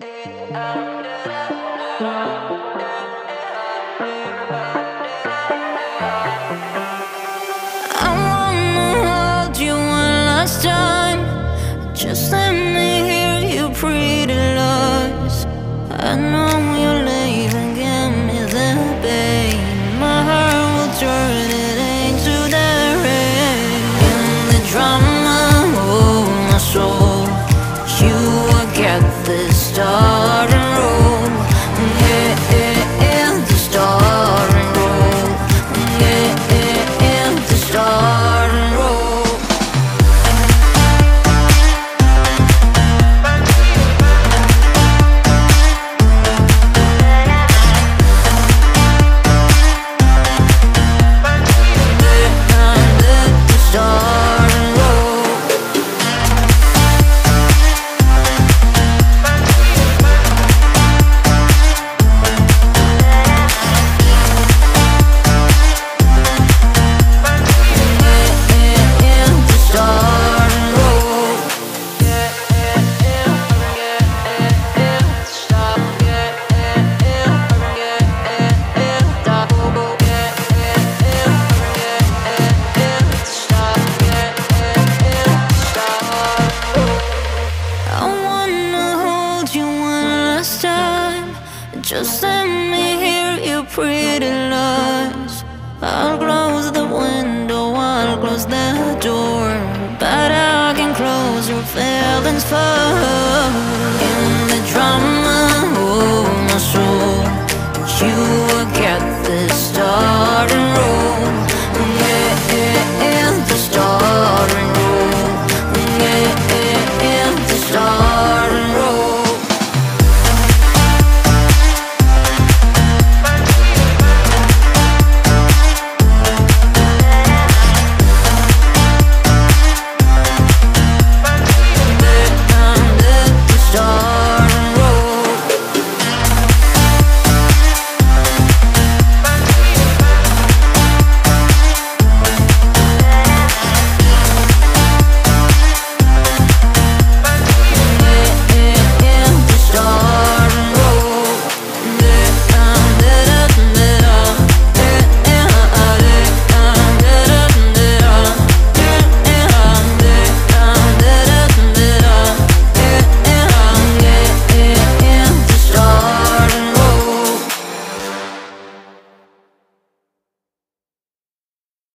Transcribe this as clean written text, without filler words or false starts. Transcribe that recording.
I wanna hold you one last time. Just let me hear your pretty lies. I know you're leaving, give me the pain. My heart will turn it into the rain. In the drama of my soul, you will get this starting roll. Yeah, the starting roll. Yeah, the starting roll. Just let me hear your pretty lies. I'll close the window, I'll close the door, but I can close your feelings first.